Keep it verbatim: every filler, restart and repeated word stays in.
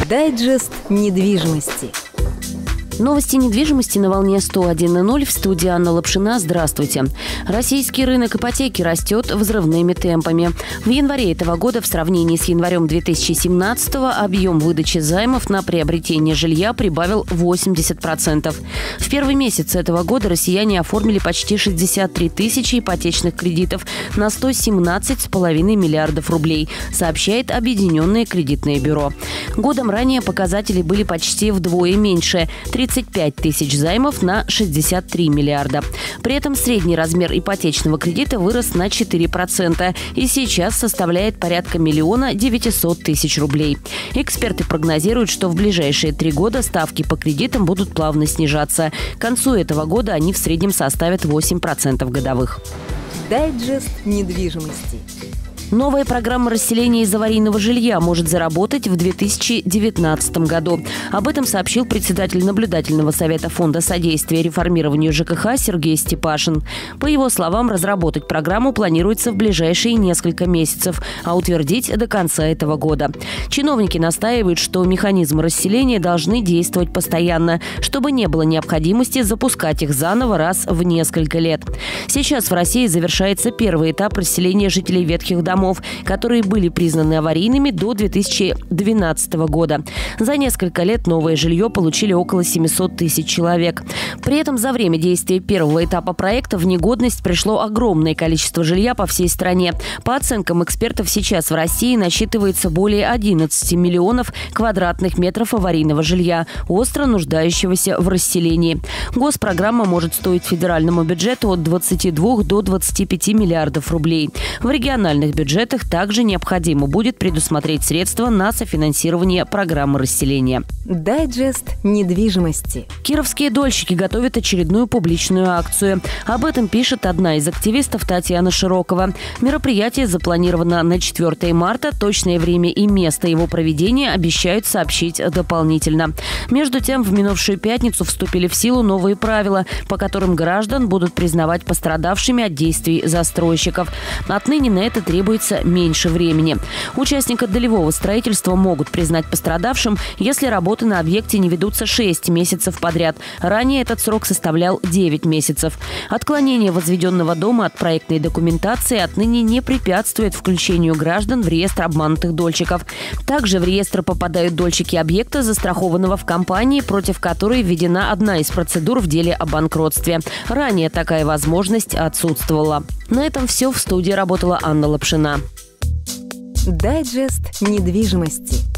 Дайджест недвижимости. Новости недвижимости на волне сто один и ноль. В студии Анна Лапшина. Здравствуйте. Российский рынок ипотеки растет взрывными темпами. В январе этого года в сравнении с январем две тысячи семнадцатого объем выдачи займов на приобретение жилья прибавил восемьдесят процентов. В первый месяц этого года россияне оформили почти шестьдесят три тысячи ипотечных кредитов на сто семнадцать целых пять десятых миллиардов рублей, сообщает Объединенное кредитное бюро. Годом ранее показатели были почти вдвое меньше – тридцать пять тысяч займов на шестьдесят три миллиарда. При этом средний размер ипотечного кредита вырос на четыре процента и сейчас составляет порядка миллиона девятисот тысяч рублей. Эксперты прогнозируют, что в ближайшие три года ставки по кредитам будут плавно снижаться. К концу этого года они в среднем составят восемь процентов годовых. Дайджест недвижимости. Новая программа расселения из аварийного жилья может заработать в две тысячи девятнадцатом году. Об этом сообщил председатель наблюдательного совета Фонда содействия реформированию ЖКХ Сергей Степашин. По его словам, разработать программу планируется в ближайшие несколько месяцев, а утвердить до конца этого года. Чиновники настаивают, что механизмы расселения должны действовать постоянно, чтобы не было необходимости запускать их заново раз в несколько лет. Сейчас в России завершается первый этап расселения жителей ветхих домов, которые были признаны аварийными до две тысячи двенадцатого года. За несколько лет новое жилье получили около семисот тысяч человек. При этом за время действия первого этапа проекта в негодность пришло огромное количество жилья по всей стране. По оценкам экспертов, сейчас в России насчитывается более одиннадцати миллионов квадратных метров аварийного жилья, остро нуждающегося в расселении. Госпрограмма может стоить федеральному бюджету от двадцати двух до двадцати пяти миллиардов рублей. В региональных бюджетах В бюджетах также необходимо будет предусмотреть средства на софинансирование программы расселения. Дайджест недвижимости. Кировские дольщики готовят очередную публичную акцию. Об этом пишет одна из активистов Татьяна Широкова. Мероприятие запланировано на четвёртое марта. Точное время и место его проведения обещают сообщить дополнительно. Между тем, в минувшую пятницу вступили в силу новые правила, по которым граждан будут признавать пострадавшими от действий застройщиков. Отныне на это требуется меньше времени. Участника долевого строительства могут признать пострадавшим, если работы на объекте не ведутся шесть месяцев подряд. Ранее этот срок составлял девять месяцев. Отклонение возведенного дома от проектной документации отныне не препятствует включению граждан в реестр обманутых дольщиков. Также в реестр попадают дольщики объекта, застрахованного в компании, против которой введена одна из процедур в деле о банкротстве. Ранее такая возможность отсутствовала. На этом все. В студии работала Анна Лапшина. Дайджест недвижимости.